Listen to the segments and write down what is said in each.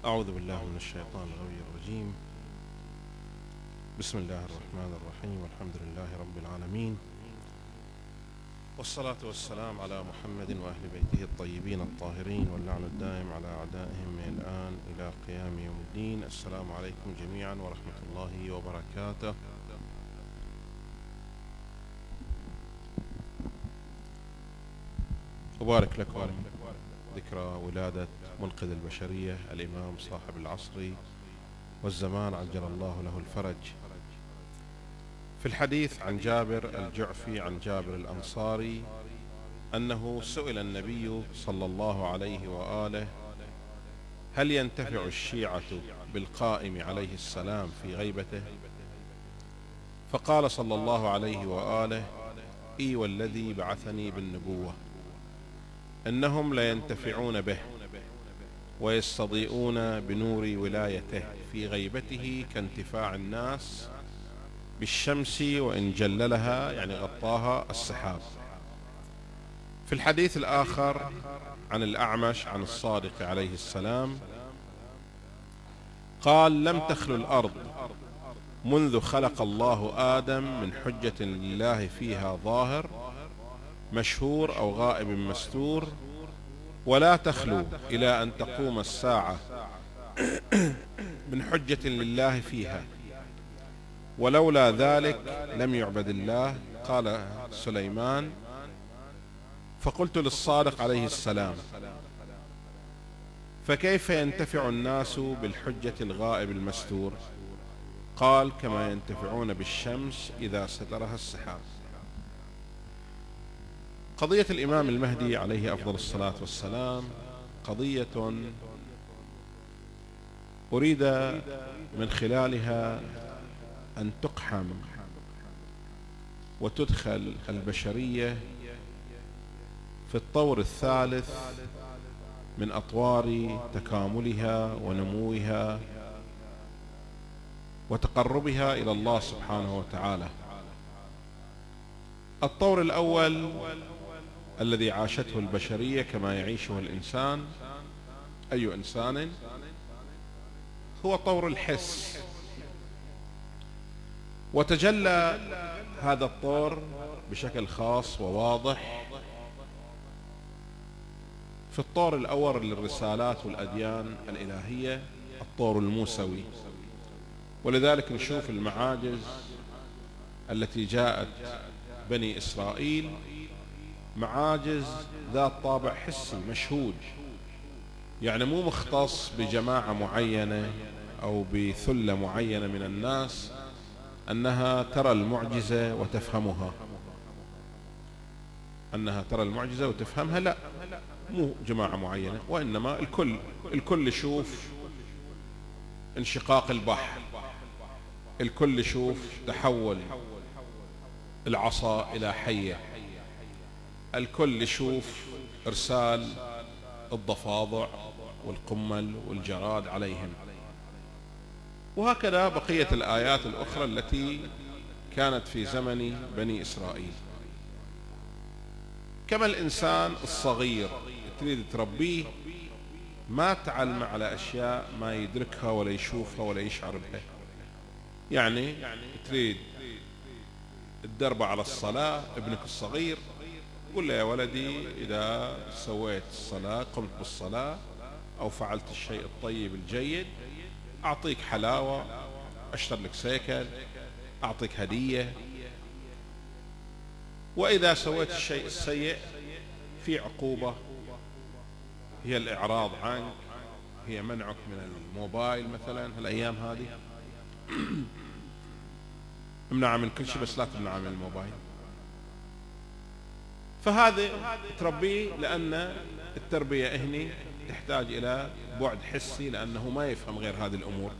أعوذ بالله من الشيطان الرجيم. بسم الله الرحمن الرحيم، والحمد لله رب العالمين، والصلاة والسلام على محمد وأهل بيته الطيبين الطاهرين، واللعن الدائم على أعدائهم من الآن إلى قيام يوم الدين. السلام عليكم جميعا ورحمة الله وبركاته. أبارك لكم ذكرى ولادة منقذ البشرية الإمام صاحب العصر والزمان عجل الله له الفرج. في الحديث عن جابر الجعفي عن جابر الأنصاري أنه سئل النبي صلى الله عليه وآله: هل ينتفع الشيعة بالقائم عليه السلام في غيبته؟ فقال صلى الله عليه وآله: إي والذي بعثني بالنبوة إنهم لينتفعون به ويستضيئون بنور ولايته في غيبته كانتفاع الناس بالشمس وإن جللها، يعني غطاها السحاب. في الحديث الآخر عن الأعمش عن الصادق عليه السلام قال: لم تخلو الأرض منذ خلق الله آدم من حجة لله فيها ظاهر مشهور أو غائب مستور، ولا تخلو إلى أن تقوم الساعة من حجة لله فيها، ولولا ذلك لم يعبد الله. قال سليمان: فقلت للصادق عليه السلام: فكيف ينتفع الناس بالحجة الغائب المستور؟ قال: كما ينتفعون بالشمس إذا سترها السحاب. قضية الإمام المهدي عليه أفضل الصلاة والسلام قضية أريد من خلالها أن تقحم وتدخل البشرية في الطور الثالث من أطوار تكاملها ونموها وتقربها إلى الله سبحانه وتعالى. الطور الأول الذي عاشته البشرية كما يعيشه الإنسان، أي إنسان، هو طور الحس. وتجلى هذا الطور بشكل خاص وواضح في الطور الأول للرسالات والأديان الإلهية، الطور الموسوي. ولذلك نشوف المعاجز التي جاءت بني إسرائيل معاجز ذات طابع حسي مشهود، يعني مو مختص بجماعة معينة أو بثلة معينة من الناس أنها ترى المعجزة وتفهمها، أنها ترى المعجزة وتفهمها، لا، مو جماعة معينة، وإنما الكل يشوف انشقاق البحر، الكل يشوف تحول العصا إلى حية، الكل يشوف إرسال الضفادع والقمل والجراد عليهم. وهكذا بقية الآيات الأخرى التي كانت في زمن بني إسرائيل. كما الإنسان الصغير تريد تربيه ما تعلم على أشياء ما يدركها ولا يشوفها ولا يشعر بها. يعني تريد تدرب على الصلاة ابنك الصغير، قل له: يا ولدي، إذا سويت الصلاة، قمت بالصلاة أو فعلت الشيء الطيب الجيد، أعطيك حلاوة، أشتري لك سيكل، أعطيك هدية. وإذا سويت الشيء السيء في عقوبة، هي الإعراض عنك، هي منعك من الموبايل مثلا. هالأيام هذه امنع من كل شيء بس لا تمنع من الموبايل. فهذا تربيه، لأن التربية هنا تحتاج إلى بعد حسي، لأنه ما يفهم غير هذه الأمور.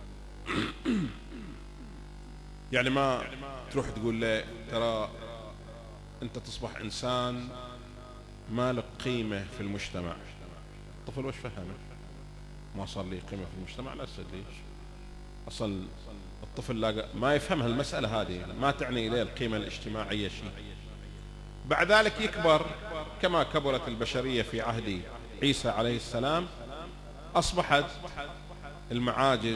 يعني ما تروح تقول له: ترى أنت تصبح إنسان ما لك قيمة في المجتمع. الطفل وش فهمه؟ ما صار لي قيمة في المجتمع، لا تسديش. أصل الطفل ما يفهم هالمسألة هذه، ما تعني إليه القيمة الاجتماعية شيء. بعد ذلك يكبر كما كبرت البشرية في عهد عيسى عليه السلام، أصبحت المعاجز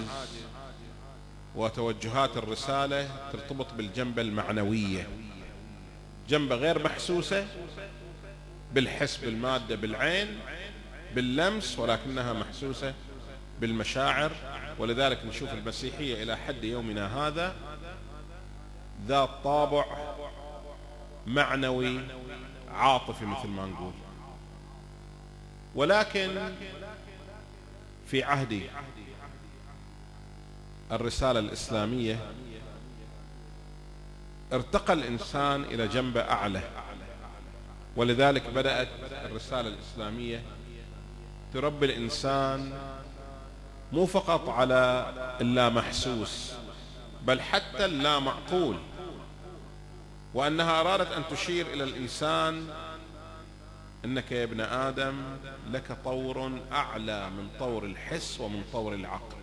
وتوجهات الرسالة ترتبط بالجنبة المعنوية، جنبة غير محسوسة بالحس، بالمادة، بالعين، باللمس، ولكنها محسوسة بالمشاعر. ولذلك نشوف المسيحية إلى حد يومنا هذا ذات طابع معنوي عاطفي مثل ما نقول. ولكن في عهد الرسالة الإسلامية ارتقى الإنسان إلى جنبة أعلى، ولذلك بدأت الرسالة الإسلامية تربي الإنسان مو فقط على اللامحسوس بل حتى اللامعقول، وأنها أرادت أن تشير إلى الإنسان إنك يا ابن آدم لك طور أعلى من طور الحس ومن طور العقل.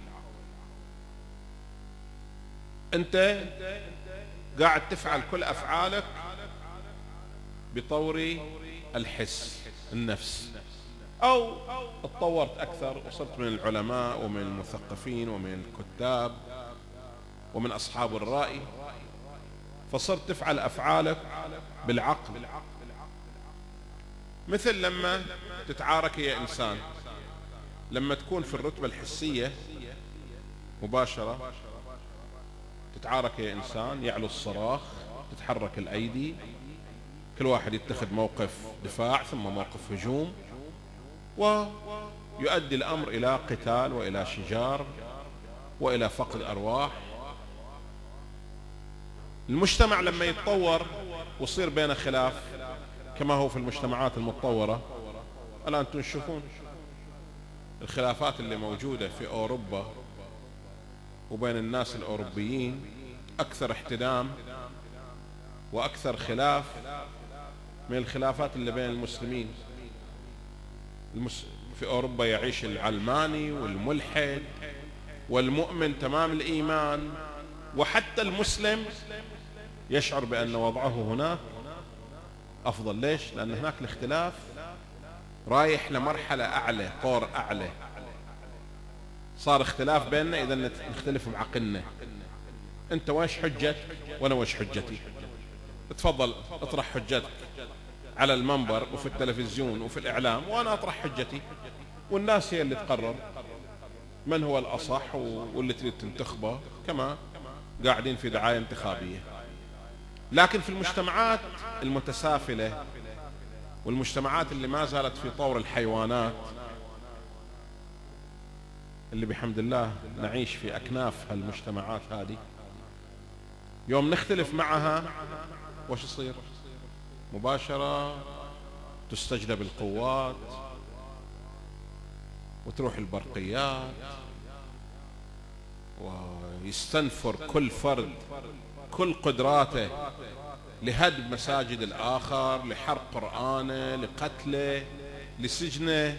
أنت قاعد تفعل كل أفعالك بطور الحس النفس، أو اتطورت أكثر وصرت من العلماء ومن المثقفين ومن الكتاب ومن أصحاب الرأي، فصرت تفعل أفعالك بالعقل. مثل لما تتعارك يا إنسان، لما تكون في الرتبة الحسية مباشرة تتعارك يا إنسان، يعلو الصراخ، تتحرك الأيدي، كل واحد يتخذ موقف دفاع ثم موقف هجوم، ويؤدي الأمر إلى قتال وإلى شجار وإلى فقد أرواح. المجتمع لما يتطور ويصير بينه خلاف كما هو في المجتمعات المتطورة الآن تشوفون الخلافات اللي موجودة في أوروبا وبين الناس الأوروبيين، أكثر احتدام وأكثر خلاف من الخلافات اللي بين المسلمين. في أوروبا يعيش العلماني والملحد والمؤمن تمام الإيمان، وحتى المسلم يشعر بأن وضعه هناك أفضل. ليش؟ لأن هناك الاختلاف رايح لمرحلة أعلى، طور أعلى، صار اختلاف بيننا إذا نختلف بعقلنا. أنت وش حجتك وأنا وش حجتي؟ تفضل اطرح حجتك على المنبر وفي التلفزيون وفي الإعلام، وأنا أطرح حجتي، والناس هي اللي تقرر من هو الأصح واللي تريد تنتخبه، كما قاعدين في دعاية انتخابية. لكن في المجتمعات المتسافلة والمجتمعات اللي ما زالت في طور الحيوانات، اللي بحمد الله نعيش في أكناف هالمجتمعات هذه، يوم نختلف معها وش يصير؟ مباشرة تستجلب القوات وتروح البرقيات ويستنفر كل فرد كل قدراته لهدم مساجد الآخر، لحرق قرآنه، لقتله، لسجنه.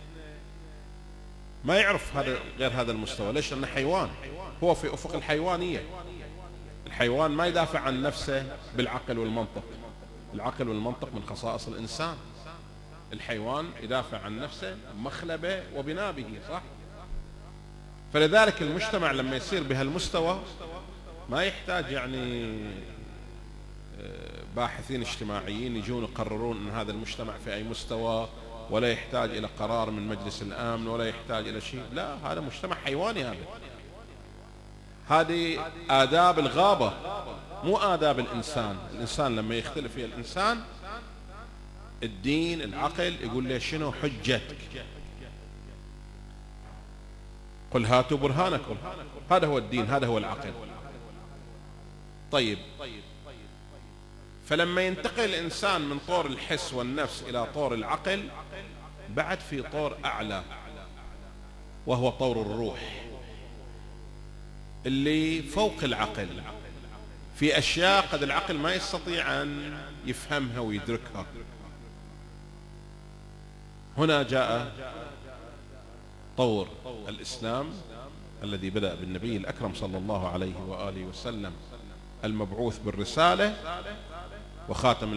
ما يعرف هذا غير هذا المستوى. ليش؟ لأنه حيوان، هو في أفق الحيوانية. الحيوان ما يدافع عن نفسه بالعقل والمنطق، العقل والمنطق من خصائص الإنسان. الحيوان يدافع عن نفسه مخلبه وبنابه، صح؟ فلذلك المجتمع لما يصير بهالمستوى ما يحتاج يعني باحثين اجتماعيين يجون يقررون ان هذا المجتمع في اي مستوى، ولا يحتاج الى قرار من مجلس الامن، ولا يحتاج الى شيء. لا، هذا مجتمع حيواني. هذه آداب الغابة مو آداب الإنسان. الإنسان لما يختلف فيه الإنسان، الدين العقل يقول له شنو حجتك، قل هاتوا برهانكم. هذا هو الدين، هذا هو العقل. طيب، فلما ينتقل الإنسان من طور الحس والنفس إلى طور العقل، بعد في طور أعلى وهو طور الروح اللي فوق العقل، في أشياء قد العقل ما يستطيع أن يفهمها ويدركها. هنا جاء طور الإسلام الذي بدأ بالنبي الأكرم صلى الله عليه وآله وسلم، المبعوث بالرسالة وخاتم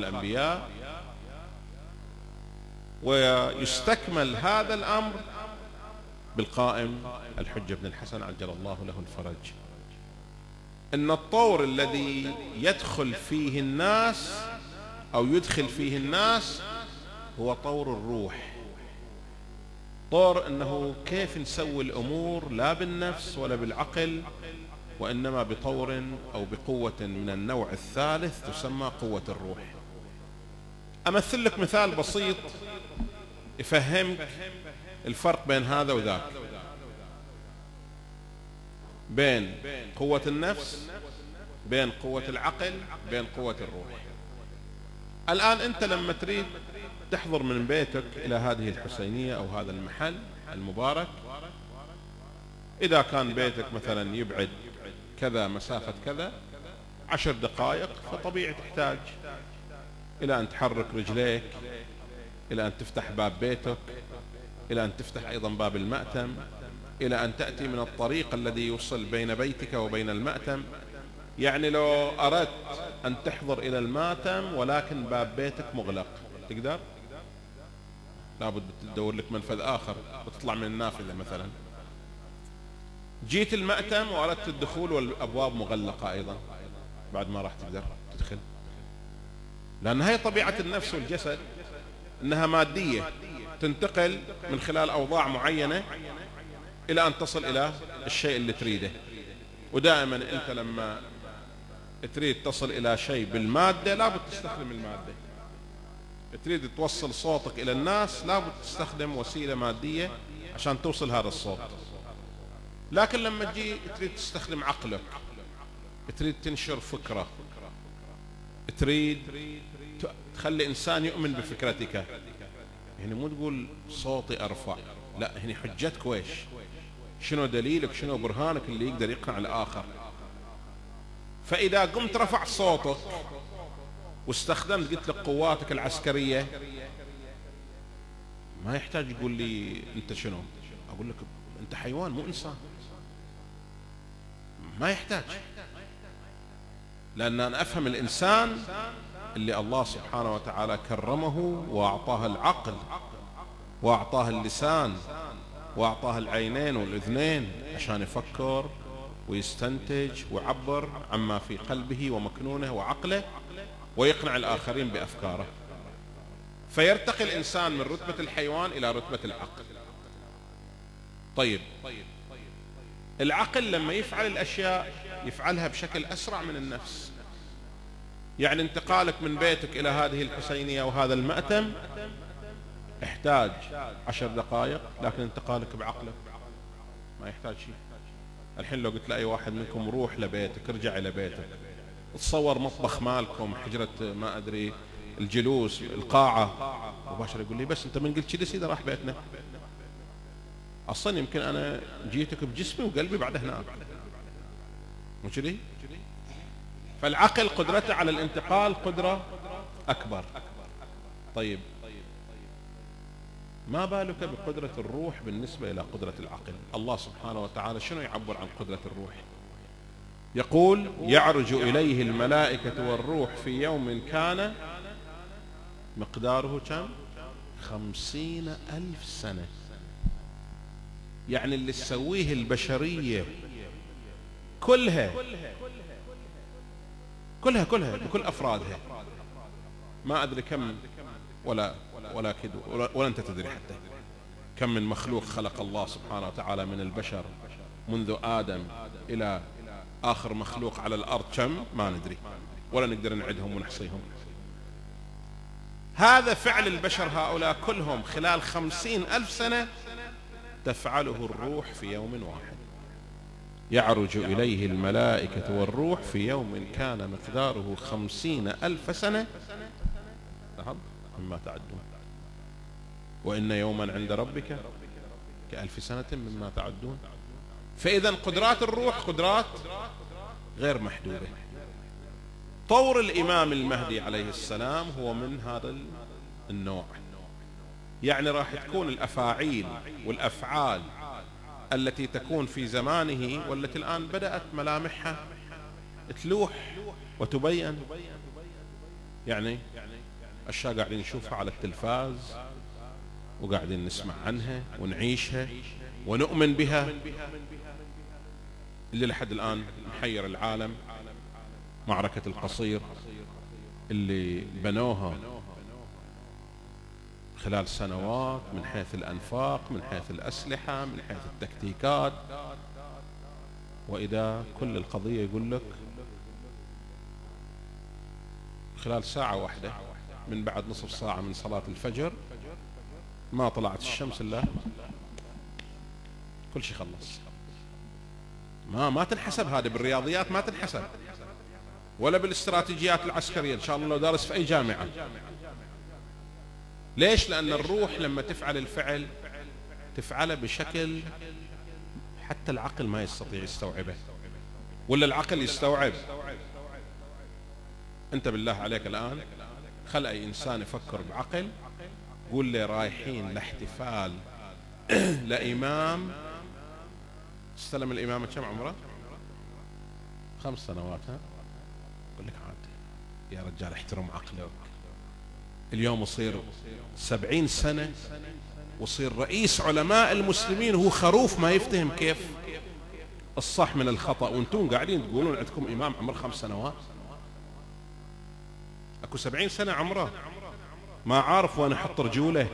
بالقائم الحجة بن الحسن عجل الله له الفرج، إن الطور الذي يدخل فيه الناس أو يدخل فيه الناس هو طور الروح. طور أنه كيف نسوي الأمور لا بالنفس ولا بالعقل، وإنما بطور أو بقوة من النوع الثالث تسمى قوة الروح. أمثل لك مثال بسيط يفهمك الفرق بين هذا وذاك، بين قوة النفس، بين قوة العقل، بين قوة الروح. الآن أنت لما تريد تحضر من بيتك إلى هذه الحسينية أو هذا المحل المبارك، إذا كان بيتك مثلا يبعد كذا مسافة كذا 10 دقائق، فطبيعي تحتاج إلى أن تحرك رجليك، إلى أن تفتح باب بيتك، إلى أن تفتح أيضا باب المأتم، إلى أن تأتي من الطريق الذي يوصل بين بيتك وبين المأتم. يعني لو أردت أن تحضر إلى المأتم ولكن باب بيتك مغلق، تقدر؟ لابد تدور لك منفذ آخر وتطلع من النافذة مثلا. جيت المأتم وأردت الدخول والأبواب مغلقة أيضا، بعد ما راح تقدر تدخل، لأن هي طبيعة النفس والجسد أنها مادية، تنتقل من خلال أوضاع معينة إلى أن تصل إلى الشيء اللي تريده. ودائما أنت لما تريد تصل إلى شيء بالمادة لابد تستخدم المادة، تريد توصل صوتك إلى الناس لابد تستخدم وسيلة مادية عشان توصل هذا الصوت. لكن لما تجي تريد تستخدم عقلك، تريد تنشر فكرة، تريد تخلي إنسان يؤمن بفكرتك، يعني مو تقول صوتي أرفع، لا، هنا حجتك ويش، شنو دليلك، شنو برهانك اللي يقدر يقنع الآخر. فإذا قمت رفع صوتك واستخدمت قلت لك قواتك العسكرية، ما يحتاج يقول لي أنت شنو، أقول لك أنت حيوان مو إنسان، ما يحتاج، لأن أنا أفهم الإنسان اللي الله سبحانه وتعالى كرمه وأعطاه العقل وأعطاه اللسان وأعطاه العينين والأذنين عشان يفكر ويستنتج ويعبر عما في قلبه ومكنونه وعقله ويقنع الآخرين بأفكاره. فيرتقي الإنسان من رتبة الحيوان إلى رتبة العقل. طيب، العقل لما يفعل الأشياء يفعلها بشكل أسرع من النفس. يعني انتقالك من بيتك إلى هذه الحسينية وهذا المأتم احتاج 10 دقائق، لكن انتقالك بعقلك ما يحتاج شيء. الحين لو قلت لأي واحد منكم روح لبيتك، ارجع إلى بيتك، تصور مطبخ مالكم، حجرة ما أدري، الجلوس، القاعة، مباشرة يقول لي بس أنت من قلت كذا سيدة راح بيتنا. أصلا يمكن أنا جيتك بجسمي وقلبي بعد هنا، مو كذي؟ فالعقل قدرته على الانتقال قدرة أكبر. طيب، ما بالك بقدرة الروح بالنسبة إلى قدرة العقل؟ الله سبحانه وتعالى شنو يعبر عن قدرة الروح؟ يقول يعرج إليه الملائكة والروح في يوم كان مقداره كم؟ 50,000 سنة. يعني اللي تسويه البشرية كلها بكل أفرادها ما أدري كم، ولا كده، ولا أنت تدري حتى كم من مخلوق خلق الله سبحانه وتعالى من البشر منذ آدم إلى آخر مخلوق على الأرض، كم ما ندري ولا نقدر نعدهم ونحصيهم. هذا فعل البشر هؤلاء كلهم خلال 50,000 سنة تفعله الروح في يوم واحد. يعرج إليه الملائكة والروح في يوم كان مقداره 50,000 سنة مما تعدون، وإن يوما عند ربك كألف سنة مما تعدون. فإذا قدرات الروح قدرات غير محدودة. طور الإمام المهدي عليه السلام هو من هذا النوع، يعني راح تكون الأفاعيل والأفعال التي تكون في زمانه والتي الآن بدأت ملامحها تلوح وتبين، يعني أشياء قاعدين نشوفها على التلفاز وقاعدين نسمع عنها ونعيشها ونؤمن بها، اللي لحد الآن محير العالم، معركة القصير اللي بنوها خلال سنوات من حيث الأنفاق، من حيث الأسلحة، من حيث التكتيكات، وإذا كل القضية يقول لك خلال ساعة واحدة من بعد نصف ساعة من صلاة الفجر ما طلعت الشمس إلا كل شيء خلص. ما تنحسب هذه بالرياضيات، ما تنحسب ولا بالاستراتيجيات العسكرية، إن شاء الله لو دارس في أي جامعة. ليش؟ لأن الروح لما تفعل الفعل تفعله بشكل حتى العقل ما يستطيع يستوعبه، ولا العقل يستوعب. أنت بالله عليك الآن خل أي إنسان يفكر بعقل، قول لي رايحين لاحتفال لإمام استلم الإمامة كم عمره؟ 5 سنوات. ها؟ أقول لك عاد يا رجال احترم عقلك. اليوم يصير 70 سنة وصير رئيس علماء المسلمين، هو خروف ما يفتهم كيف الصح من الخطأ، وانتم قاعدين تقولون عندكم إمام عمره 5 سنوات. اكو 70 سنة عمره ما عارف وين يحط رجوله،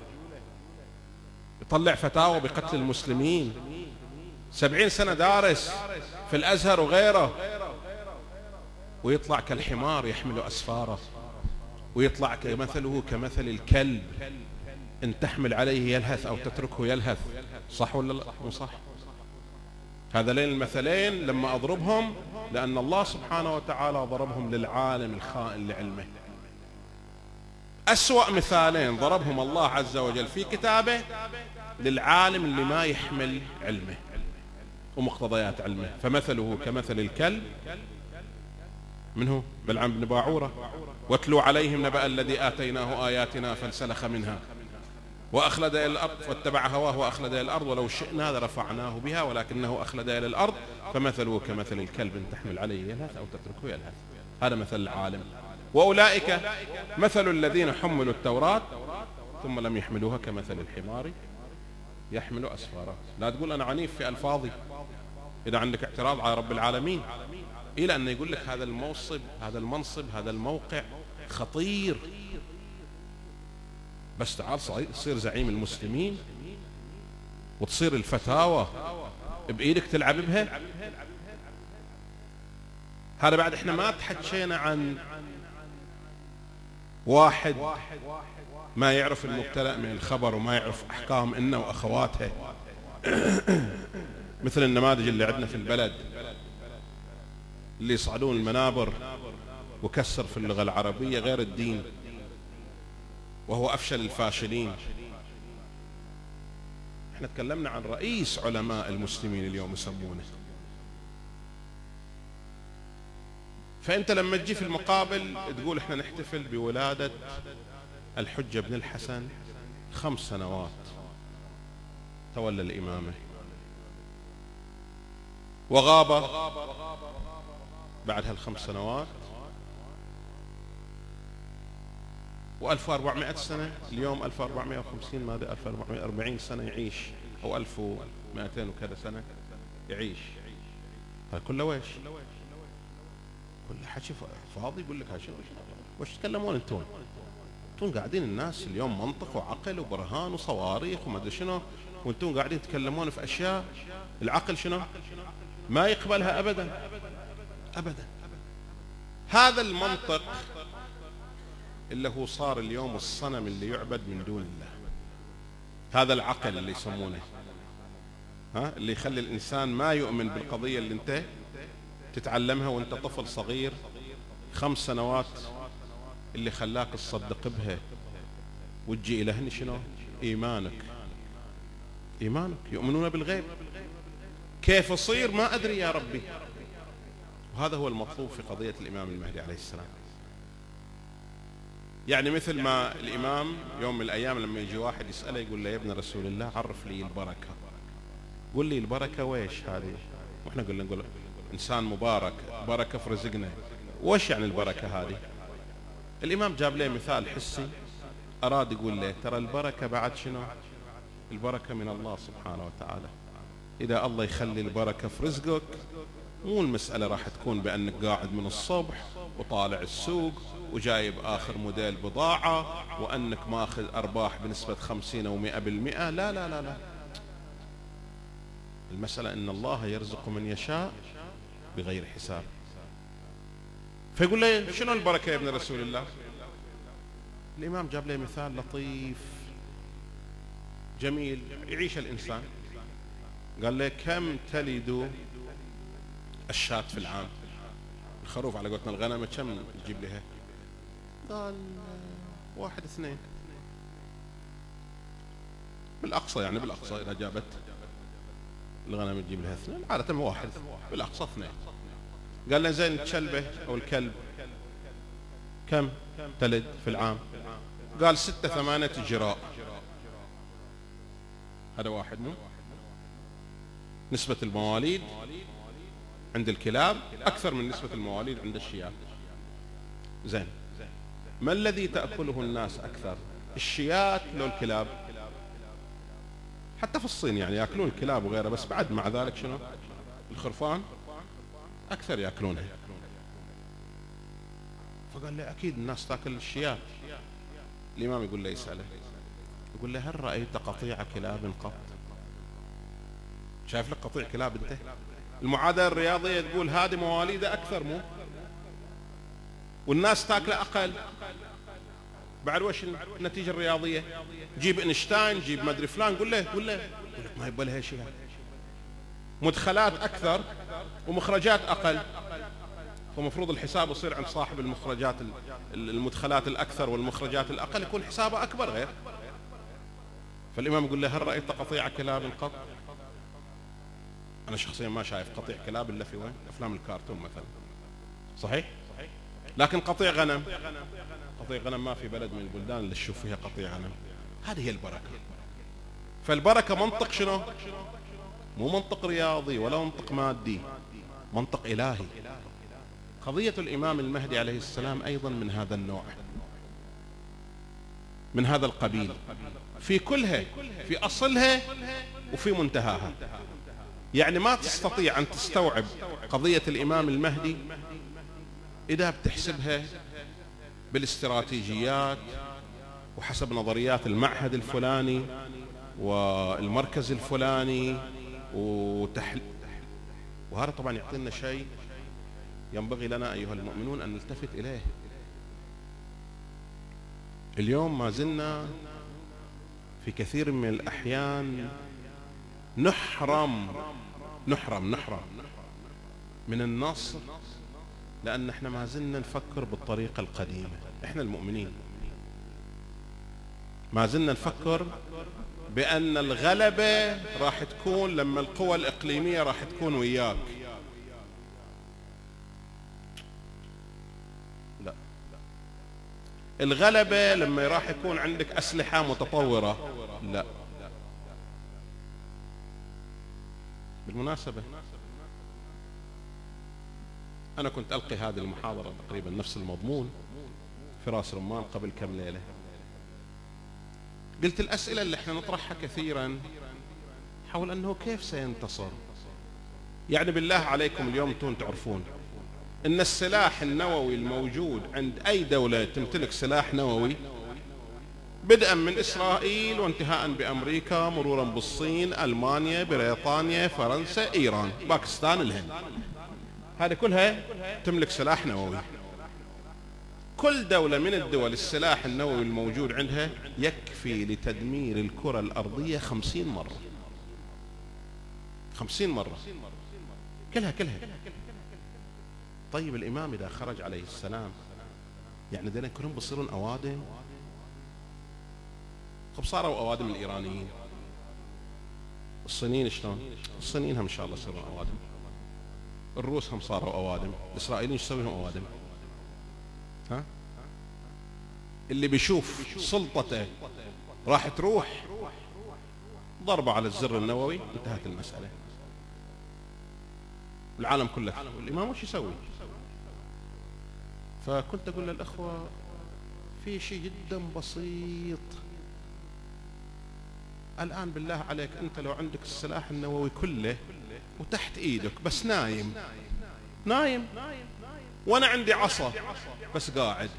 يطلع فتاوى بقتل المسلمين. 70 سنة دارس في الأزهر وغيره، ويطلع كالحمار يحمل أسفاره، ويطلع كمثله كمثل الكلب إن تحمل عليه يلهث أو تتركه يلهث. صح ولا لا؟ مو صح؟ هذين المثلين لما أضربهم لأن الله سبحانه وتعالى ضربهم للعالم الخائن لعلمه. أسوأ مثالين ضربهم الله عز وجل في كتابه للعالم اللي ما يحمل علمه ومقتضيات علمه. فمثله كمثل الكلب، منه بلعام بن باعورة، واتلو عليهم نبأ الذي آتيناه آياتنا فانسلخ منها وأخلد إلى الأرض واتبع هواه وأخلد إلى الأرض ولو شئنا لرفعناه بها ولكنه أخلد إلى الأرض فمثله كمثل الكلب إن تحمل عليه يلهث أو تتركه يلهث. هذا مثل العالم. وأولئك مثل الذين حملوا التوراة ثم لم يحملوها كمثل الحمار يحمل أسفارا. لا تقول أنا عنيف في ألفاظي إذا عندك اعتراض على رب العالمين، إلى أن يقول لك هذا المنصب هذا الموقع خطير، بس تعال تصير زعيم المسلمين وتصير الفتاوى بإيدك تلعب بها. هذا بعد احنا ما تحكينا عن واحد ما يعرف المبتلأ من الخبر وما يعرف أحكام إنه وأخواتها مثل النماذج اللي عندنا في البلد اللي يصعدون المنابر وكسر في اللغة العربية غير الدين وهو أفشل الفاشلين. احنا تكلمنا عن رئيس علماء المسلمين اليوم يسمونه. فأنت لما تجي في المقابل تقول احنا نحتفل بولادة الحجة بن الحسن 5 سنوات تولى الإمامة، وغاب بعد هال5 سنوات و1400 سنة. اليوم 1450 ماذا 1440 سنة يعيش، أو 1200 وكذا سنة يعيش. فكله ويش؟ كله حكي فاضي. يقول لك وش تتكلمون انتم قاعدين الناس اليوم منطق وعقل وبرهان وصواريخ وما ادري شنو، وانتم قاعدين تتكلمون في اشياء العقل شنو ما يقبلها ابدا ابدا. هذا المنطق اللي هو صار اليوم الصنم اللي يعبد من دون الله. هذا العقل اللي يسمونه اللي يخلي الانسان ما يؤمن بالقضية اللي انت تتعلمها وانت طفل صغير 5 سنوات، اللي خلاك تصدق بها وتجي الى هنا شنو؟ ايمانك يؤمنون بالغيب. كيف يصير ما ادري يا ربي. وهذا هو المطلوب في قضية الامام المهدي عليه السلام. يعني مثل ما الامام يوم من الايام لما يجي واحد يسأله يقول له يا ابن رسول الله عرف لي البركة، قول لي البركة ويش هذه؟ واحنا نقول انسان مبارك، بركة في رزقنا. وش يعني البركة هذه؟ الامام جاب له مثال حسي، اراد يقول له ترى البركة بعد شنو؟ البركة من الله سبحانه وتعالى. إذا الله يخلي البركة في رزقك، مو المسألة راح تكون بأنك قاعد من الصبح وطالع السوق وجايب آخر موديل بضاعة وأنك ماخذ أرباح بنسبة 50 أو 100%. لا لا لا لا، المسألة إن الله يرزق من يشاء بغير حساب. فيقول لي شنو البركة يا ابن رسول الله؟ الإمام جاب لي مثال لطيف جميل يعيش الإنسان. قال لي كم تلد الشاة في العام؟ الخروف على قولتنا الغنم كم تجيب لها؟ قال 1 2 بالأقصى، يعني بالأقصى إذا جابت الغنم تجيب لها 2، عادة 1 بالأقصى 2. قال لي زين الكلبة أو الكلب كم تلد في العام؟ قال 6 8 جراء. هذا واحد مو نسبة المواليد عند الكلاب أكثر من نسبة المواليد عند الشياه. زين، ما الذي تأكله الناس أكثر، الشيات لو الكلاب؟ حتى في الصين يعني يأكلون الكلاب وغيره، بس بعد مع ذلك شنو؟ الخرفان أكثر يأكلونها. فقال لي أكيد الناس تأكل الشيات. الإمام يقول لي يسأله، يقول له هل رأيت قطيع كلاب قط؟ شايف لك قطيع كلاب انت؟ المعادلة الرياضية تقول هذه مواليده أكثر مو؟ والناس تاكله أقل. بعد وش النتيجة الرياضية؟ جيب إنشتاين، جيب ما أدري فلان، قول له ما يبغى لها شيء، مدخلات أكثر ومخرجات أقل. فمفروض الحساب يصير عند صاحب المخرجات المدخلات الأكثر والمخرجات الأقل يكون حسابه أكبر غير. فالإمام يقول له هل رأيت قطيع كلاب قط؟ أنا شخصيا ما شايف قطيع كلاب إلا في وين؟ أفلام الكارتون مثلا، صحيح؟ لكن قطيع غنم، قطيع غنم ما في بلد من البلدان اللي تشوف فيها قطيع غنم. هذه هي البركة. فالبركة منطق شنو؟ مو منطق رياضي ولا منطق مادي، منطق إلهي. قضية الإمام المهدي عليه السلام أيضا من هذا النوع، من هذا القبيل، في كلها، في أصلها وفي منتهاها. يعني ما تستطيع أن تستوعب قضية الإمام المهدي إذا بتحسبها بالاستراتيجيات وحسب نظريات المعهد الفلاني والمركز الفلاني وهذا طبعا يعطينا شيء ينبغي لنا أيها المؤمنون أن نلتفت إليه. اليوم ما زلنا في كثير من الأحيان نحرم من النصر، لأن احنا ما زلنا نفكر بالطريقة القديمة. احنا المؤمنين ما زلنا نفكر بأن الغلبة راح تكون لما القوى الإقليمية راح تكون وياك. لا، الغلبة لما راح يكون عندك أسلحة متطورة. لا، بالمناسبة أنا كنت ألقي هذه المحاضرة تقريبا نفس المضمون في راس رمان قبل كم ليلة. قلت الأسئلة اللي احنا نطرحها كثيرا حول أنه كيف سينتصر. يعني بالله عليكم اليوم انتم تعرفون أن السلاح النووي الموجود عند أي دولة تمتلك سلاح نووي، بدءا من إسرائيل وانتهاء بأمريكا مرورا بالصين، ألمانيا، بريطانيا، فرنسا، إيران، باكستان، الهند، هذه كلها تملك سلاح نووي. كل دولة من الدول السلاح النووي الموجود عندها يكفي لتدمير الكرة الأرضية 50 مرة. 50 مرة كلها. طيب الإمام إذا خرج عليه السلام يعني دينا كلهم بيصيرون أوادم؟ طب صاروا أوادم الإيرانيين، الصينيين شلون؟ الصينيين هم إن شاء الله يصيرون أوادم، الروس هم صاروا أوادم، الإسرائيليين ايش يسوي لهم أوادم؟ ها؟ اللي بيشوف سلطته راح تروح ضربة على الزر النووي انتهت المسألة. العالم كله الإمام وش يسوي؟ فكنت أقول للأخوة في شيء جدا بسيط الآن بالله عليك أنت لو عندك السلاح النووي كله وتحت إيدك بس نايم وأنا عندي عصا بس قاعد،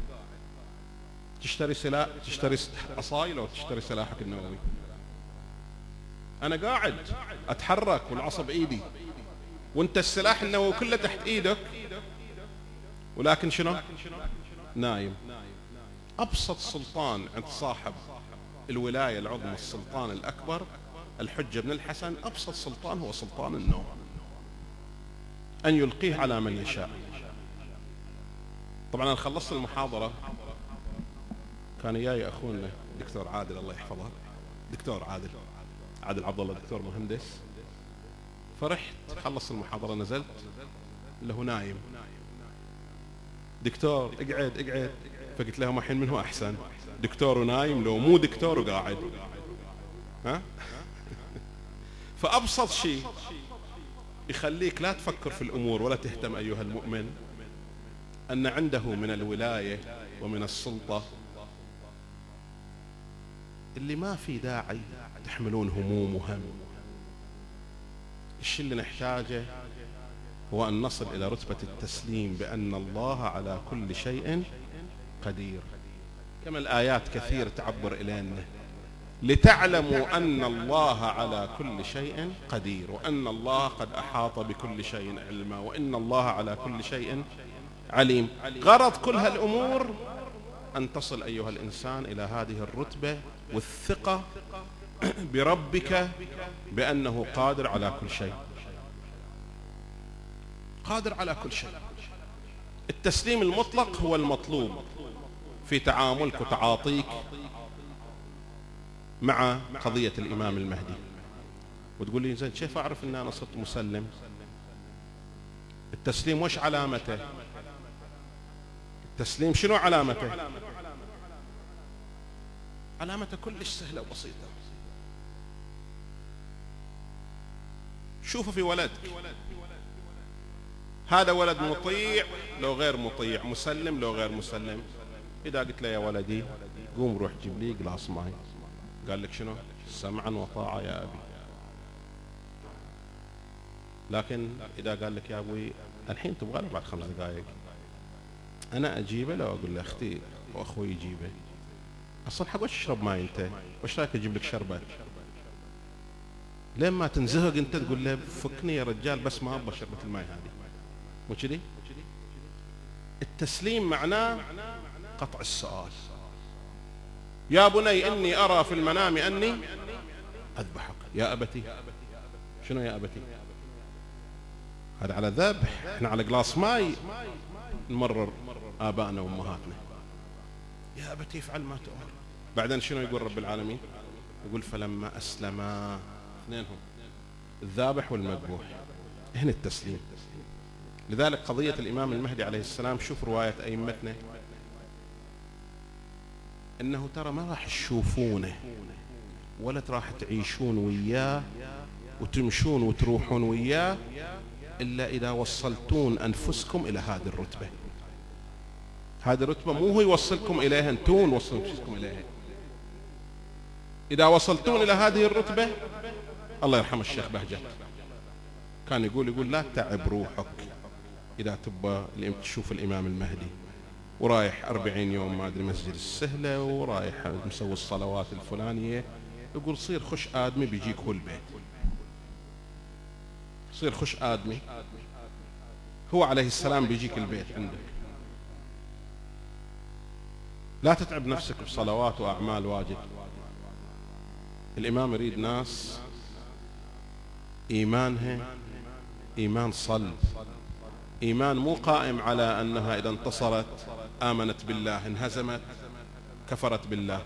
تشتري سلاح، تشتري عصاي لو تشتري سلاحك النووي؟ أنا قاعد أتحرك والعصا بإيدي وأنت السلاح النووي كله تحت إيدك، ولكن شنو؟ نايم. أبسط سلطان عند صاحب الولاية العظمى، السلطان الأكبر، الحجة بن الحسن، أبسط سلطان هو سلطان النوم، أن يلقيه على من يشاء. طبعا أنا خلصت المحاضرة، كان جاي أخونا دكتور عادل الله يحفظه، دكتور عادل عبد الله، دكتور مهندس، فرحت خلص المحاضرة نزلت له نايم، دكتور اقعد، فقلت لهم الحين من هو أحسن، دكتور ونايم لو مو دكتور وقاعد؟ ها؟ فأبسط شيء يخليك لا تفكر في الأمور ولا تهتم أيها المؤمن، أن عنده من الولاية ومن السلطة اللي ما في داعي تحملون هموم وهم. الشيء اللي نحتاجه هو أن نصل إلى رتبة التسليم بأن الله على كل شيء قدير، كما الآيات كثير تعبر إلينا، لتعلموا أن الله على كل شيء قدير، وأن الله قد أحاط بكل شيء علما، وإن الله على كل شيء عليم. غرض كل هالأمور أن تصل أيها الإنسان إلى هذه الرتبة والثقة بربك بأنه قادر على كل شيء، قادر على كل شيء. التسليم المطلق هو المطلوب في تعاملك وتعاطيك مع قضية الإمام المهدي. وتقول لي زين كيف أعرف أن أنا صرت مسلم؟ التسليم وش علامته؟ التسليم شنو علامته؟ علامته كلش سهلة وبسيطة. شوفوا في ولدك، هذا ولد مطيع لو غير مطيع، مسلم لو غير مسلم. إذا قلت له يا ولدي قوم روح جيب لي قلاص ماي، قال لك شنو؟ سمعا وطاعة يا أبي. لكن إذا قال لك يا أبوي الحين تبغى له بعد 5 دقائق، أنا أجيبه لو أقول له أختي وأخوي يجيبه؟ أصلا حق وش تشرب ماي أنت؟ وش رايك أجيب لك شربة؟ لين ما تنزهق أنت تقول له فكني يا رجال بس ما أبغى شربة الماي هذه، مو كذي؟ التسليم معناه قطع السؤال. يا بني إني أرى في المنام أني أذبحك. يا أبتي شنو يا أبتي؟ هذا على ذبح، احنا على قلاص ماي نمرر آبائنا وأمهاتنا. يا أبتي افعل ما تؤمر. بعدين شنو يقول رب العالمين؟ يقول فلما أسلما، اثنينهم الذابح والمذبوح، هنا التسليم. لذلك قضية الإمام المهدي عليه السلام، شوف رواية أئمتنا، إنه ترى ما راح تشوفونه ولا راح تعيشون وياه وتمشون وتروحون وياه إلا إذا وصلتون أنفسكم إلى هذه الرتبة. هذه الرتبة مو هو يوصلكم إليها، أنتون وصلوا أنفسكم إليها. إذا وصلتون إلى هذه الرتبة، الله يرحم الشيخ بهجت كان يقول لا تعب روحك إذا تبى تشوف الإمام المهدي ورايح 40 يوم ما أدري مسجد السهلة ورايح مسوي الصلوات الفلانية، يقول صير خش آدمي بيجيك هو البيت، صير خش آدمي هو عليه السلام بيجيك البيت عندك. لا تتعب نفسك بصلوات وأعمال واجب. الإمام يريد ناس إيمانها إيمان صلب، إيمان مو قائم على أنها إذا انتصرت آمنت بالله، انهزمت كفرت بالله.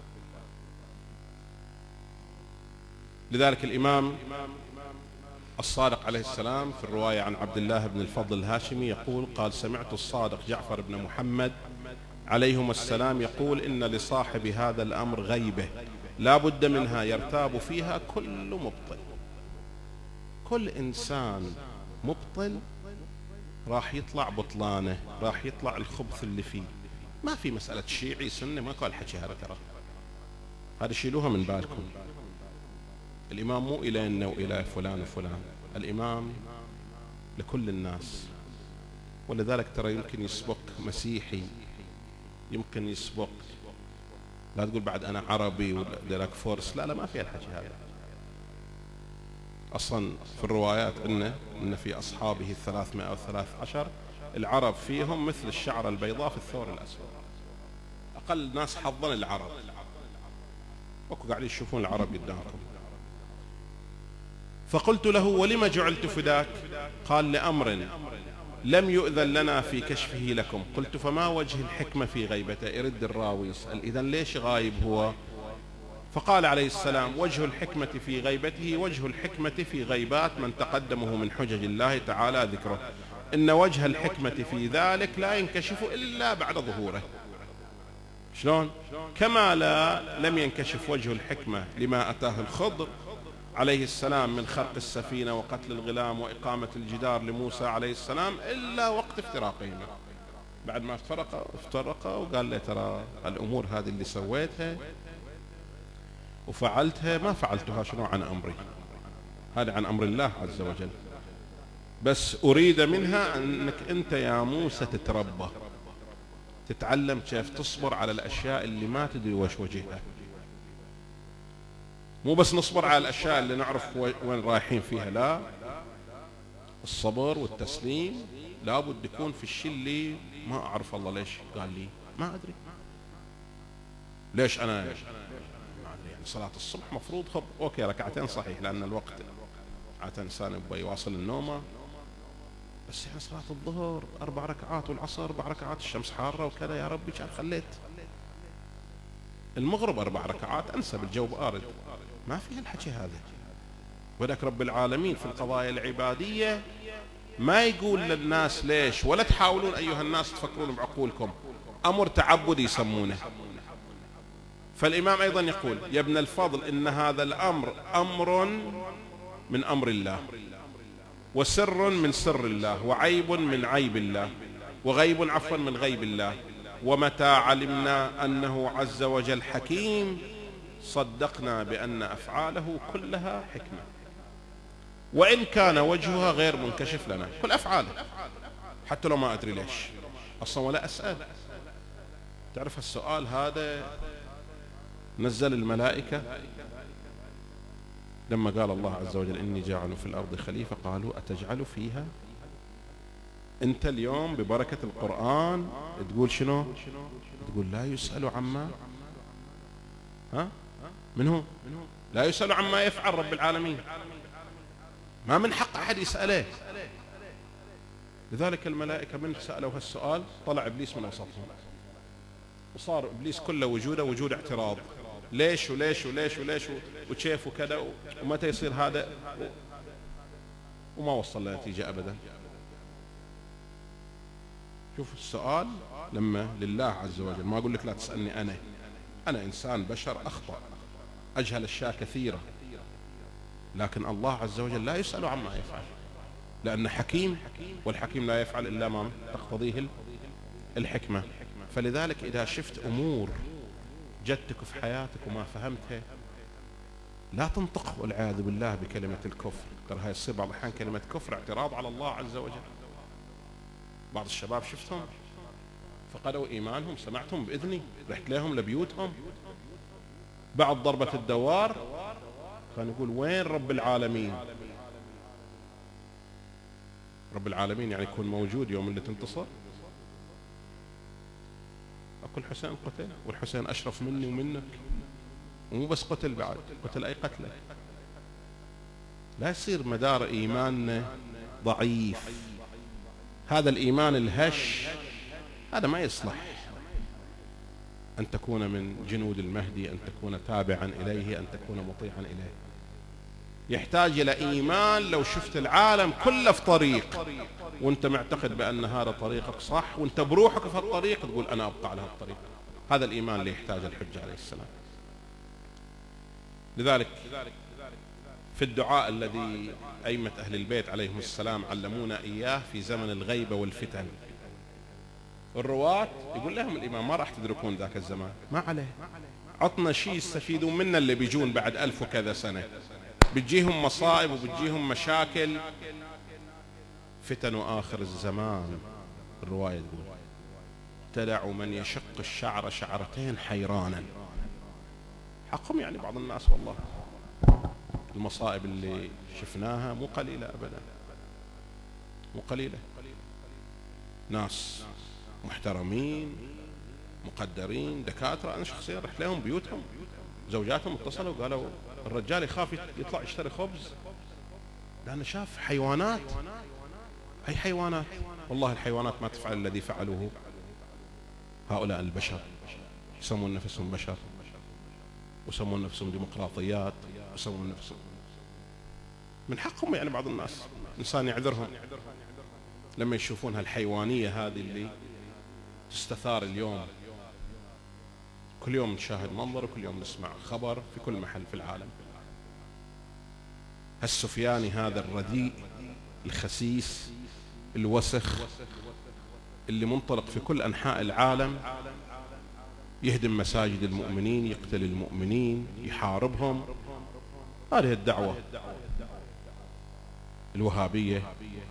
لذلك الإمام الصادق عليه السلام في الرواية عن عبد الله بن الفضل الهاشمي يقول قال سمعت الصادق جعفر بن محمد عليهما السلام يقول إن لصاحب هذا الأمر غيبة لا بد منها يرتاب فيها كل مبطل. كل إنسان مبطل راح يطلع بطلانه، راح يطلع الخبث اللي فيه. ما في مسألة شيعي سنة، ما قال حكي هذا ترى. هذا شيلوها من بالكم. الإمام مو إلينا وإلى فلان وفلان، الإمام لكل الناس. ولذلك ترى يمكن يسبق مسيحي، يمكن يسبق، لا تقول بعد أنا عربي ولك فورس، لا ما في الحكي هذا. أصلا في الروايات إن في أصحابه 313 العرب فيهم مثل الشعرة البيضاء في الثور الأسود، أقل ناس حظا العرب. وكو قاعدين يشوفون العرب قدامكم. فقلت له ولم جعلت فداك؟ قال لأمر لم يؤذن لنا في كشفه لكم. قلت فما وجه الحكمة في غيبته؟ يرد الراوي يسأل إذن ليش غايب هو؟ فقال عليه السلام وجه الحكمة في غيبته وجه الحكمة في غيبات من تقدمه من حجج الله تعالى ذكره، إن وجه الحكمة في ذلك لا ينكشف إلا بعد ظهوره. شلون؟ كما لم ينكشف وجه الحكمة لما أتاه الخضر عليه السلام من خرق السفينة وقتل الغلام وإقامة الجدار لموسى عليه السلام إلا وقت افتراقهما. بعد ما افترقا وقال له ترى الأمور هذه اللي سويتها وفعلتها ما فعلتها شنو عن أمري، هذا عن أمر الله عز وجل، بس أريد منها أنك أنت يا موسى تتربى، تتعلم كيف تصبر على الأشياء اللي ما تدري وش وجهها. مو بس نصبر على الأشياء اللي نعرف وين رايحين فيها، لا، الصبر والتسليم لابد يكون في الشيء اللي ما أعرف الله ليش قال لي، ما أدري ليش أنا ما أدري. يعني صلاة الصبح مفروض أوكي ركعتين صحيح لأن الوقت عادة إنسان يبغى يواصل النومة، بس يعني صلاة الظهر 4 ركعات والعصر 4 ركعات، الشمس حارة وكذا، يا ربي كان خليت المغرب 4 ركعات أنسى بالجو بارد، ما فيها الحكي هذا. وذاك رب العالمين في القضايا العبادية ما يقول للناس ليش، ولا تحاولون أيها الناس تفكرون بعقولكم، أمر تعبدي يسمونه. فالإمام أيضا يقول يا ابن الفضل إن هذا الأمر أمر من أمر الله، وسر من سر الله، وعيب من عيب الله، وغيب عفوا من غيب الله، ومتى علمنا أنه عز وجل حكيم صدقنا بأن أفعاله كلها حكمة، وإن كان وجهها غير منكشف لنا، كل أفعاله حتى لو ما أدري ليش أصلا ولا أسأل. تعرف السؤال هذا نزل الملائكة لما قال الله عز وجل إني جاعل في الأرض خليفة، قالوا أتجعل فيها؟ أنت اليوم ببركة القرآن تقول شنو؟ تقول لا يسأل عما من هو؟ لا يسأل عما يفعل رب العالمين، ما من حق أحد يسأله. لذلك الملائكة من سألوا هالسؤال طلع إبليس من وسطهم، وصار إبليس كله وجوده وجود اعتراض، ليش وليش وليش وليش وكيف وكذا ومتى يصير هذا، وما وصل لنتيجة أبدا. شوف السؤال لما لله عز وجل، ما أقول لك لا تسألني أنا إنسان بشر أخطأ أجهل أشياء كثيرة، لكن الله عز وجل لا يسأل عما يفعل لأنه حكيم، والحكيم لا يفعل إلا ما تقتضيه الحكمة. فلذلك إذا شفت أمور جدتك في حياتك وما فهمتها لا تنطق والعياذ بالله بكلمة الكفر. ترى هاي تصير بعض الأحيان كلمة كفر اعتراض على الله عز وجل. بعض الشباب شفتهم فقدوا إيمانهم، سمعتهم بإذني، رحت لهم لبيوتهم بعد ضربة الدوار كان يقول وين رب العالمين؟ رب العالمين يعني يكون موجود يوم اللي تنتصر. أقول الحسين قتل، والحسين أشرف مني ومنك، ومو بس قتل بعد قتل أي قتله. لا يصير مدار إيماننا ضعيف، هذا الإيمان الهش هذا ما يصلح أن تكون من جنود المهدي، أن تكون تابعا إليه، أن تكون مطيعا إليه. يحتاج إلى إيمان لو شفت العالم كله في طريق وانت معتقد بأن هذا طريقك صح وانت بروحك في الطريق تقول أنا أبقى على الطريق. هذا الإيمان اللي يحتاج الحجة عليه السلام. لذلك في الدعاء الذي أئمة أهل البيت عليهم السلام علمونا إياه في زمن الغيبة والفتن، الرواة يقول لهم الإمام ما راح تدركون ذاك الزمان، ما عليه عطنا شيء يستفيدون منه اللي بيجون بعد 1000 وكذا سنة. بتجيهم مصائب وبتجيهم مشاكل. فتن آخر الزمان، الرواية تقول تدع من يشق الشعر شعرتين حيرانا. حقهم يعني بعض الناس والله. المصائب اللي شفناها مو قليلة أبدا، مو قليلة. ناس محترمين مقدرين دكاترة، أنا شخصيا رحت لهم بيوتهم، زوجاتهم اتصلوا وقالوا الرجال يخاف يطلع يشتري خبز لأنه شاف حيوانات. أي حيوانات؟ والله الحيوانات ما تفعل الذي فعلوه هؤلاء البشر. يسمون نفسهم بشر ويسمون نفسهم ديمقراطيات ويسمون نفسهم. من حقهم يعني بعض الناس إنسان يعذرهم لما يشوفون هالحيوانية هذه اللي تستثار اليوم. كل يوم نشاهد منظر وكل يوم نسمع خبر في كل محل في العالم. هالسفياني هذا الرديء الخسيس الوسخ اللي منطلق في كل أنحاء العالم، يهدم مساجد المؤمنين، يقتل المؤمنين، يحاربهم. هذه الدعوة الوهابية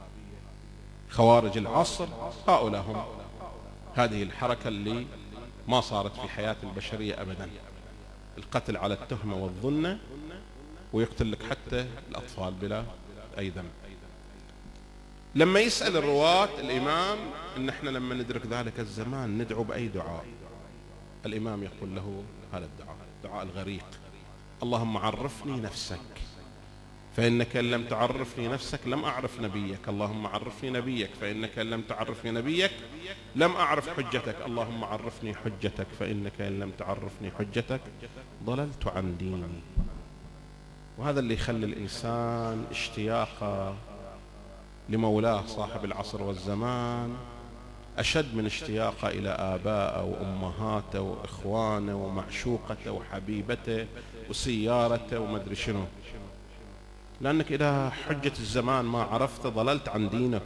خوارج العصر، هؤلاء هم. هذه الحركة اللي ما صارت في حياة البشرية أبدا، القتل على التهمة والظنة، ويقتل لك حتى الأطفال بلا أي ذنب. لما يسأل الرواة الإمام إن إحنا لما ندرك ذلك الزمان ندعو بأي دعاء، الإمام يقول له هذا الدعاء، دعاء الغريق: اللهم عرفني نفسك فإنك إن لم تعرفني نفسك لم أعرف نبيك، اللهم عرفني نبيك فإنك إن لم تعرفني نبيك لم أعرف حجتك، اللهم عرفني حجتك فإنك إن لم تعرفني حجتك ضللت عن ديني. وهذا اللي يخلي الإنسان اشتياقه لمولاه صاحب العصر والزمان أشد من اشتياقه إلى آبائه وأمهاته وإخوانه ومعشوقته وحبيبته وسيارته ومدري شنو. لأنك إذا حجة الزمان ما عرفته ضللت عن دينك.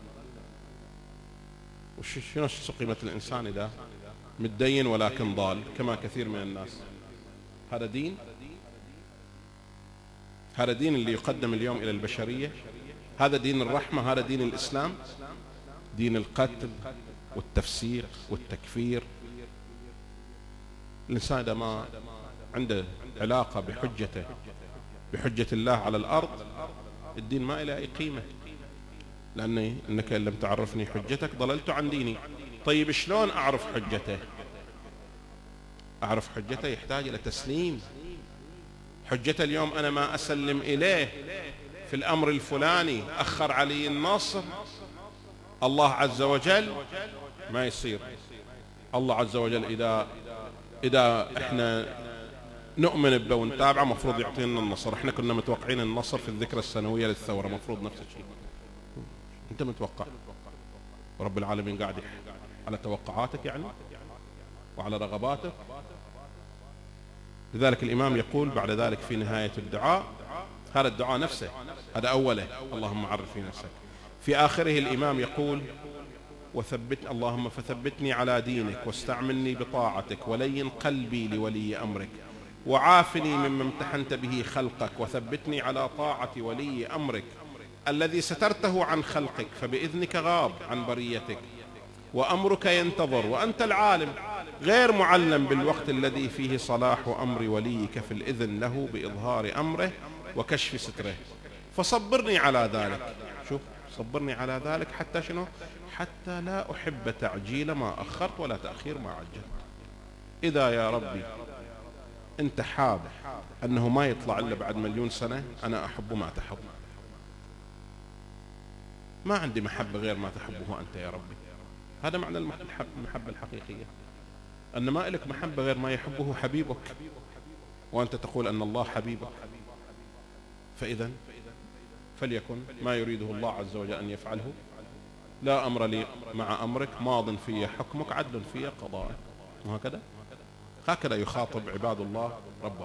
وشنو قيمة الإنسان إذا متدين ولكن ضال كما كثير من الناس؟ هذا دين؟ هذا دين اللي يقدم اليوم إلى البشرية؟ هذا دين الرحمة؟ هذا دين الإسلام؟ دين القتل والتفسيق والتكفير. الإنسان إذا ما عنده علاقة بحجته بحجة الله على الأرض، الدين ما إلى أي قيمة. لأني إنك إن لم تعرفني حجتك ضللت عن ديني. طيب شلون أعرف حجته؟ أعرف حجته يحتاج إلى تسليم. حجته اليوم أنا ما أسلم إليه في الأمر الفلاني، أخر علي النصر الله عز وجل، ما يصير. الله عز وجل إذا إحنا نؤمن به ونتابعه مفروض يعطينا النصر. احنا كنا متوقعين النصر في الذكرى السنوية للثورة، مفروض نفس الشيء. انت متوقع رب العالمين قاعد على توقعاتك يعني وعلى رغباتك. لذلك الإمام يقول بعد ذلك في نهاية الدعاء، هذا الدعاء نفسه هذا أوله اللهم عرفني نفسك، في آخره الإمام يقول اللهم فثبتني على دينك واستعملني بطاعتك ولين قلبي لولي أمرك وعافني مما امتحنت به خلقك وثبتني على طاعة ولي أمرك الذي سترته عن خلقك فبإذنك غاب عن بريتك وأمرك ينتظر وأنت العالم غير معلم بالوقت الذي فيه صلاح أمر وليك في الإذن له بإظهار أمره وكشف ستره فصبرني على ذلك. شوف، صبرني على ذلك حتى شنو؟ حتى لا أحب تعجيل ما أخرت ولا تأخير ما عجلت. إذا يا ربي أنت حاب أنه ما يطلع إلا بعد 1,000,000 سنة، أنا أحب ما تحب. ما عندي محبة غير ما تحبه أنت يا ربي. هذا معنى المحبة الحقيقية، أن ما إلك محبة غير ما يحبه حبيبك، وأنت تقول أن الله حبيبك. فإذا فليكن ما يريده الله عز وجل أن يفعله. لا أمر لي مع أمرك، ماض في حكمك، عدل في قضاءك. هكذا يخاطب عباد الله ربهم.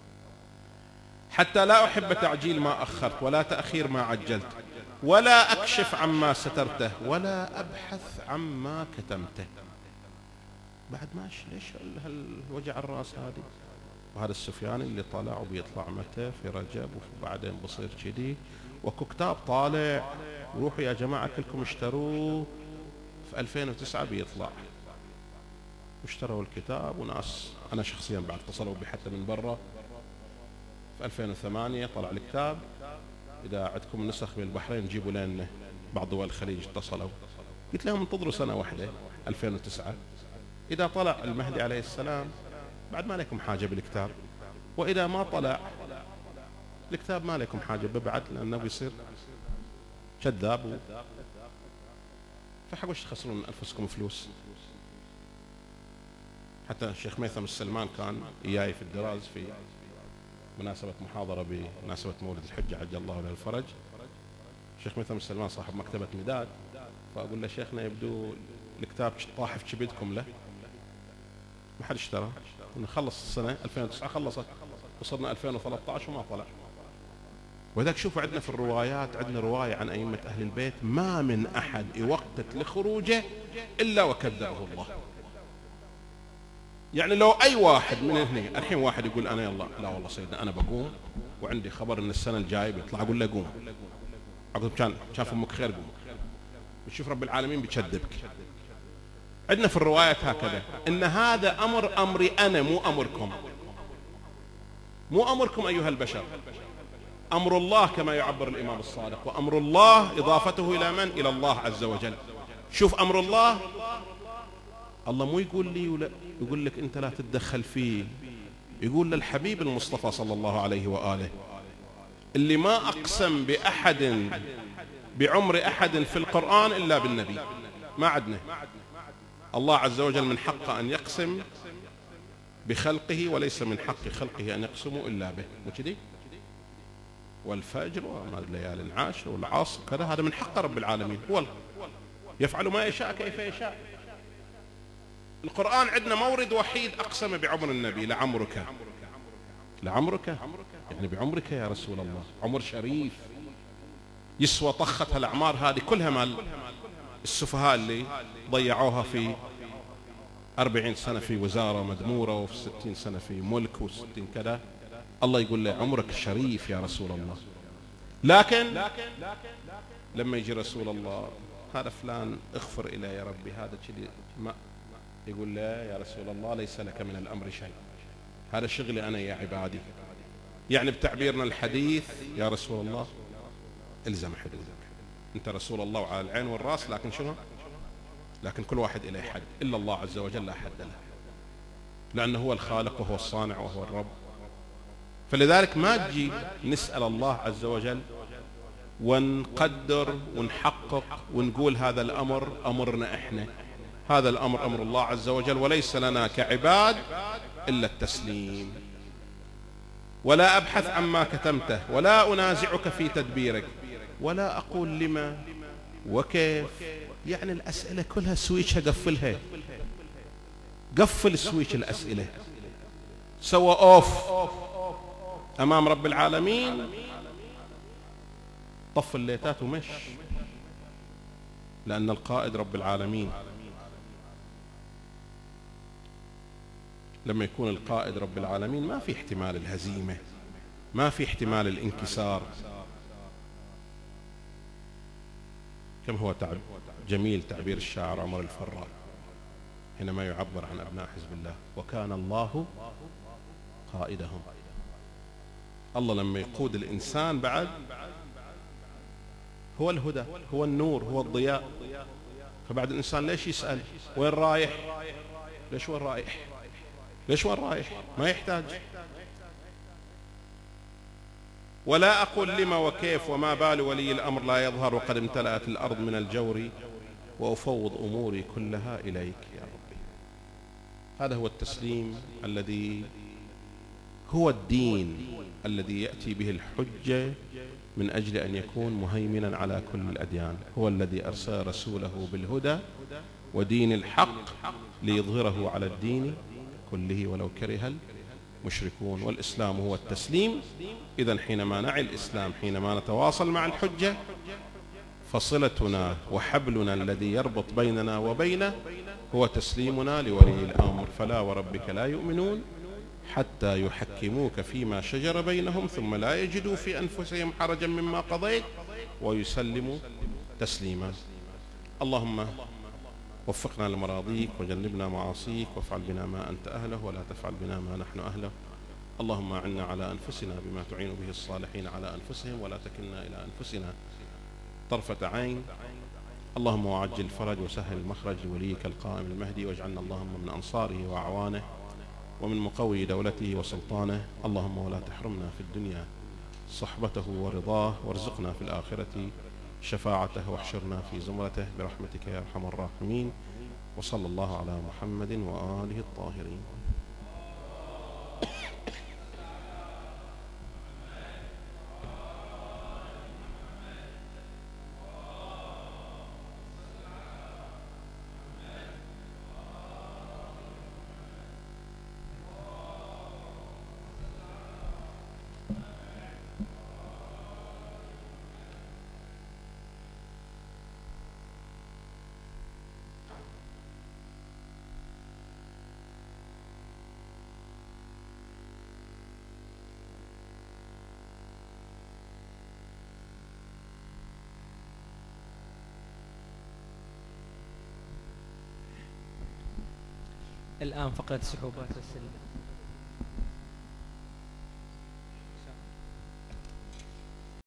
حتى لا أحب تعجيل ما أخرت ولا تأخير ما عجلت ولا أكشف عما سترته ولا أبحث عما كتمته. بعد ماشي، ليش هالوجع الراس هذه؟ وهذا السفياني اللي طلع وبيطلع متى؟ في رجب، وبعدين بصير كذي. واكو كتاب طالع، روحوا يا جماعة كلكم اشتروه، في 2009 بيطلع. اشتروا الكتاب، وناس أنا شخصيا بعد اتصلوا بي حتى من برا. في 2008 طلع الكتاب. إذا عندكم نسخ من البحرين جيبوا لنا. بعض دول الخليج اتصلوا، قلت لهم انتظروا سنة واحدة 2009، إذا طلع المهدي عليه السلام بعد ما لكم حاجة بالكتاب، وإذا ما طلع الكتاب ما لكم حاجة ببعث، لأنه بيصير كذاب فحقوش تخسرون أنفسكم فلوس. حتى الشيخ ميثم السلمان كان إياي في الدراز في مناسبة محاضرة بمناسبة مولد الحجة عجل الله له الفرج. الشيخ ميثم السلمان صاحب مكتبة مداد، فأقول له شيخنا يبدو الكتاب طاحف كبدكم له، ما حد اشترى. نخلص السنة 2009 خلصت، وصلنا 2013 وما طلع. وذاك شوفوا عندنا في الروايات، عندنا رواية عن أئمة أهل البيت ما من أحد يوقت لخروجه إلا وكذبه الله. يعني لو أي واحد من هنا الحين واحد يقول أنا يلا لا والله سيدنا أنا بقوم وعندي خبر إن السنة الجاية بيطلع، أقول له قوم، عقب كان فمك خير قوم، بتشوف رب العالمين بيكذبك. عندنا في الروايات هكذا، إن هذا أمري أنا مو أمركم، مو أمركم أيها البشر، أمر الله كما يعبر الإمام الصادق. وأمر الله إضافته إلى من؟ إلى الله عز وجل. شوف أمر الله، الله مو يقول لي ولا يقول لك أنت لا تتدخل فيه، يقول للحبيب المصطفى صلى الله عليه وآله اللي ما أقسم بأحد بعمر أحد في القرآن إلا بالنبي. ما عدنا الله عز وجل من حقه أن يقسم بخلقه، وليس من حق خلقه أن يقسموا إلا به، وكذي والفجر والليالي العاشر والعصر كذا، هذا من حق رب العالمين، هو يفعل ما يشاء كيف يشاء. القرآن عندنا مورد وحيد أقسم بعمر النبي، لعمرك، لعمرك يعني بعمرك يا رسول الله، عمر شريف يسوى طخة الأعمار هذه كلها مال السفهاء اللي ضيعوها في 40 سنة في وزارة مدمورة، وفي 60 سنة في ملك، و60 كذا. الله يقول له عمرك شريف يا رسول الله. لكن لما يجي رسول الله هذا فلان اغفر إليه يا ربي، هذا كذي، ما يقول له يا رسول الله ليس لك من الأمر شيء، هذا شغلي أنا يا عبادي. يعني بتعبيرنا الحديث يا رسول الله الزم حدودك، أنت رسول الله وعلى العين والرأس، لكن شنو؟ لكن كل واحد إليه حد، إلا الله عز وجل لا حد له، لأنه هو الخالق وهو الصانع وهو الرب. فلذلك ما تجي نسأل الله عز وجل ونقدر ونحقق ونقول هذا الأمر أمرنا إحنا، هذا الأمر أمر الله عز وجل، وليس لنا كعباد إلا التسليم. ولا أبحث عما كتمته، ولا أنازعك في تدبيرك، ولا أقول لما وكيف. يعني الأسئلة كلها سويتشها قفلها، قفل سويتش الأسئلة، سوى أوف أمام رب العالمين، طف الليتات ومش، لأن القائد رب العالمين. لما يكون القائد رب العالمين ما في احتمال الهزيمة، ما في احتمال الانكسار. كم هو جميل تعبير الشاعر عمر الفرار حينما يعبر عن أبناء حزب الله، وكان الله قائدهم. الله لما يقود الإنسان بعد هو الهدى، هو النور، هو الضياء. فبعد الإنسان ليش يسأل وين رايح؟ ليش وين رايح؟ ليش وين رايح؟ ما يحتاج. ولا أقول لما وكيف وما بال ولي الأمر لا يظهر وقد امتلأت الأرض من الجور، وأفوض أموري كلها إليك يا ربي. هذا هو التسليم الذي هو الدين الذي يأتي به الحجة من أجل أن يكون مهيمنا على كل الأديان. هو الذي أرسل رسوله بالهدى ودين الحق ليظهره على الدين كله ولو كره المشركون. والإسلام هو التسليم. إذن حينما نعي الإسلام، حينما نتواصل مع الحجة، فصلتنا وحبلنا الذي يربط بيننا وبينه هو تسليمنا لولي الأمر. فلا وربك لا يؤمنون حتى يحكموك فيما شجر بينهم ثم لا يجدوا في أنفسهم حرجا مما قضيت ويسلموا تسليما. اللهم وفقنا لمراضيك وجنبنا معاصيك، وافعل بنا ما أنت أهله ولا تفعل بنا ما نحن أهله. اللهم أعنا على أنفسنا بما تعين به الصالحين على أنفسهم، ولا تكلنا إلى أنفسنا طرفة عين. اللهم وعجل الفرج وسهل المخرج لوليك القائم المهدي، واجعلنا اللهم من أنصاره وأعوانه ومن مقوي دولته وسلطانه. اللهم ولا تحرمنا في الدنيا صحبته ورضاه، وارزقنا في الآخرة شفاعته، واحشرنا في زمرته برحمتك يا أرحم الراحمين. وصلى الله على محمد وآله الطاهرين. الآن فقرة السحوبات والسلة.